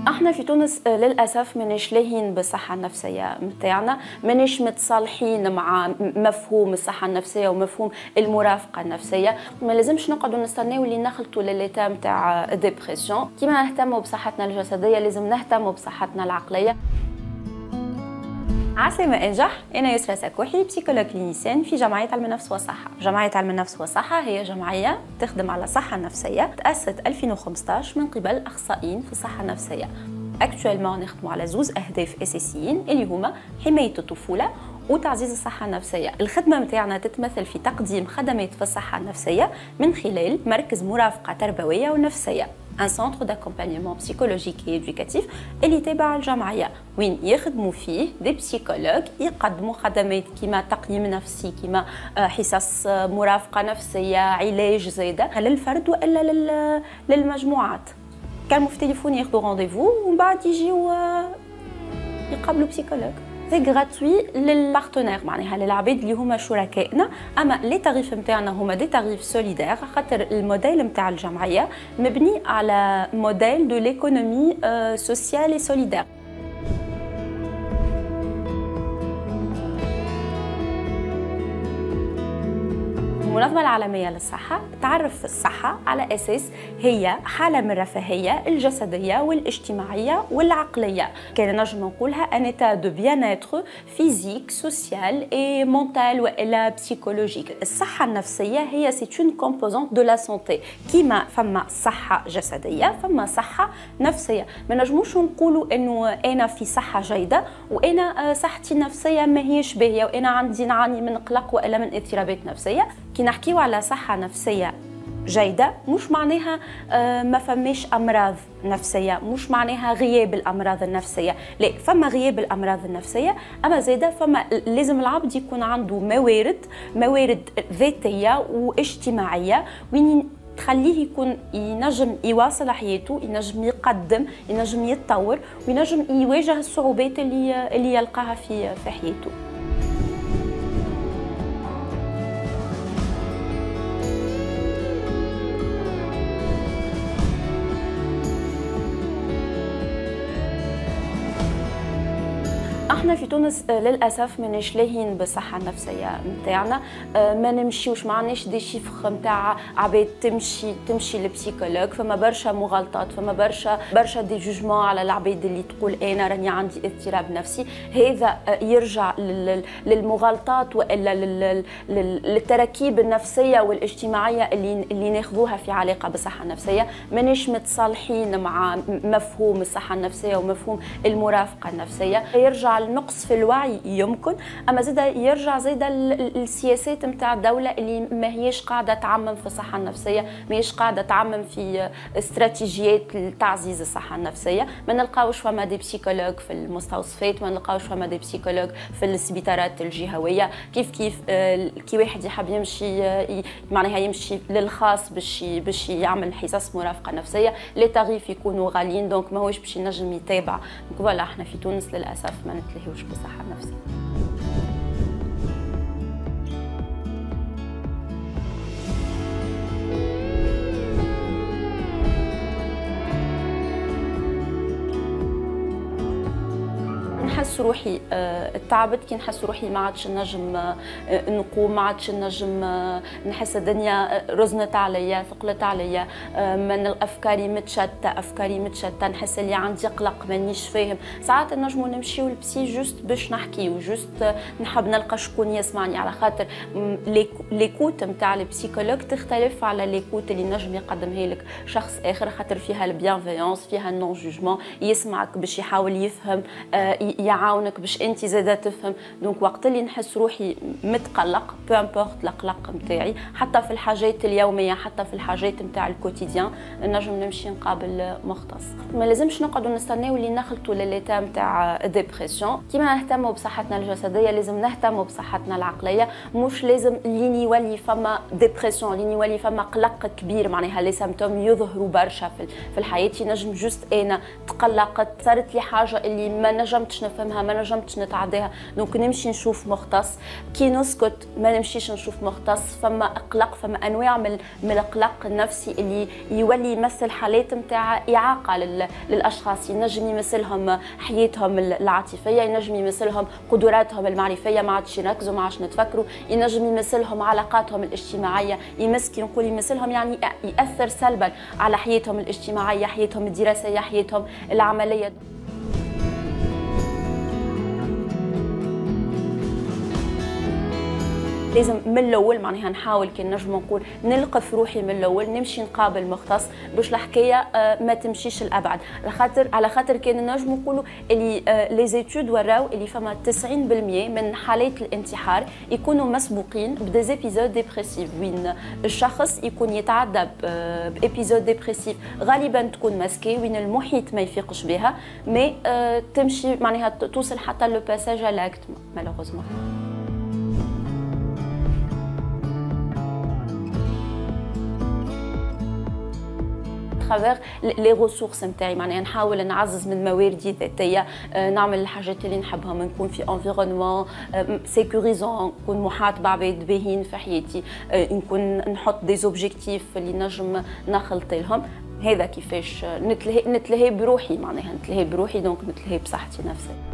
احنا في تونس للاسف ماناش لاهين بالصحه النفسيه نتاعنا، ماناش متصالحين مع مفهوم الصحه النفسيه ومفهوم المرافقه النفسيه. ما لازمش نقعدوا نستناو اللي نخلطوا لليتا نتاع ديبرسيون. كيما نهتموا بصحتنا الجسديه لازم نهتموا بصحتنا العقليه. عسلامة انجح، انا يسرا سكوحي بسيكولوج كلينيسيان في جمعيه علم النفس والصحه. جمعيه علم النفس والصحه هي جمعيه تخدم على الصحه النفسيه، تاسست 2015 من قبل اخصائيين في الصحه النفسيه. اكتوالمون نخدموا على زوز اهداف اساسيين اللي هما حمايه الطفوله وتعزيز الصحة النفسية. الخدمة متاعنا تتمثل في تقديم خدمات في الصحة النفسية من خلال مركز مرافقة تربوية ونفسية، un centre d'accompagnement psychologique et éducatif اللي تابع الجمعية، وين يخدموا فيه دي بسيكولوج يقدموا خدمات كيما تقييم نفسي، كيما حصص مرافقة نفسية، علاج زايدة للفرد والا للمجموعات. كانوا في تليفون ياخذوا رونديفو ومن بعد يجيو يقابلوا بسيكولوج. سي غراتوي للبارتنير، معناها للعباد اللي هما شركائنا، اما لي تاريف نتاعنا هما دي تاريف سوليدير، خاطر الموديل نتاع الجمعيه مبني على موديل دو ليكونومي سوسيال اي سوليدير. المنظمة العالمية للصحة تعرف الصحة على أساس هي حالة من الرفاهية الجسدية والاجتماعية والعقلية. كان نجم نقولها ان état de bien-être physique, social et mental والا بسيكولوجيك. الصحة النفسية هي c'est une composante de la santé. كيما فما صحة جسدية فما صحة نفسية. ما نجموش نقولوا انه انا في صحة جيدة وانا صحتي النفسية ما هيش باهية وانا عندي نعاني من قلق والا من اضطرابات نفسية. كي نحكيو على صحة نفسية جيدة مش معناها ما فماش أمراض نفسية، مش معناها غياب الأمراض النفسية، لا، فما غياب الأمراض النفسية، أما زايدة فما لازم العبد يكون عنده موارد ذاتية واجتماعية وين تخليه يكون ينجم يواصل حياته، ينجم يقدم، ينجم يتطور وينجم يواجه الصعوبات اللي يلقاها في حياته. احنا في تونس للاسف ماناش لاهين بالصحه النفسيه نتاعنا، ما نمشيوش، ما عندناش دي شيفر نتاع عباد تمشي للبسيكولوج. فما برشا مغالطات، فما برشا دي جوجمون على العباد اللي تقول انا راني عندي اضطراب نفسي. هذا يرجع للمغالطات والا للتراكيب النفسيه والاجتماعيه اللي ناخذوها في علاقه بالصحه النفسيه. ماناش متصالحين مع مفهوم الصحه النفسيه ومفهوم المرافقه النفسيه. يرجع النقص في الوعي يمكن، اما زاده يرجع زاده السياسات نتاع الدوله اللي ما هيش قاعده تعمم في الصحه النفسيه، ما هيش قاعده تعمم في استراتيجيات لتعزيز الصحه النفسيه. ما نلقاوش فما دي بسيكولوج في المستوصفات، ما نلقاوش فما دي بسيكولوج في السبيطارات الجهويه. كيف كي واحد يحب يمشي معناها يمشي للخاص باش يعمل حصص مرافقه نفسيه، لي تاريف يكونوا غاليين، دونك ماهوش باش ينجم يتابع. فوالا احنا في تونس للاسف ما نتلهيوش بالصحة النفسية. نحس روحي تعبت، كي نحس روحي ما عادش نجم نقوم، ما عادش نجم نحس الدنيا رزنت عليا، ثقلت عليا، من افكاري متشتته، نحس اللي عندي قلق مانيش فاهم. ساعات نجمو نمشيو للبسي جوست باش نحكيو، جوست نحب نلقى شكون يسمعني، على خاطر ليكوت نتاع البسيكولوج تختلف على ليكوت اللي نجم يقدمها لك شخص اخر، خاطر فيها البيانفيونس، فيها النون جوجمون، يسمعك باش يحاول يفهم، يعاونك باش انت زاده تفهم. دونك وقت اللي نحس روحي متقلق، بو امبورت القلق نتاعي، حتى في الحاجات اليوميه، حتى في الحاجات نتاع الكوتيديان، نجم نمشي نقابل مختص. ما لازمش نقعدوا نستناو اللي نخلطوا لليتا نتاع ديبرسيون. كيما نهتموا بصحتنا الجسديه لازم نهتموا بصحتنا العقليه. مش لازم اللي يولي فما ديبرسيون، اللي يولي فما قلق كبير، معناها لي سيمبتوم يظهروا برشا في الحياه. نجم جوست انا تقلقت، صارت لي حاجه اللي ما نجمتش نفهم فهمها ما نجمتش نتعداها دونك نمشي نشوف مختص. كي نسكت ما نمشيش نشوف مختص، فما اقلق، فما انواع من القلق النفسي اللي يولي يمثل حالات نتاع اعاقه للاشخاص. ينجم يمثلهم حياتهم العاطفيه، ينجم يمثلهم قدراتهم المعرفيه، ما عادش يركزوا، ما عادش نتفكروا، ينجم يمثلهم علاقاتهم الاجتماعيه. كي نقول يمثلهم يعني ياثر سلبا على حياتهم الاجتماعيه، حياتهم الدراسيه، حياتهم العمليه. لازم من الاول معناها نحاول كي نجم نقول نلقى في روحي من الاول، نمشي نقابل مختص باش الحكايه ما تمشيش الابعد، على خاطر كان نجم نقولوا اللي لي زيتود وراو اللي فما 90% من حالات الانتحار يكونوا مسبوقين بديزيبيزود ديبريسيف، وين الشخص يكون يتعدى بابيزود ديبريسيف غالبا تكون ماسكي، وين المحيط ما يفيقش بها، مي تمشي معناها توصل حتى لو باساج على الاكت مالوغوزمون. ترافيغ لي ريسورس نتاعي، معناها نحاول نعزز من مواردي الذاتيه، نعمل الحاجات اللي نحبهم، نكون في انفيرونمون سيكوريزون، نكون محاط بعباد باهين في حياتي، نكون نحط دي زوبجيكتيف اللي نجم نخلط لهم. هذا كيفاش نتلهي بروحي، معناها نتلهي بروحي دونك نتلهي بصحتي نفسي.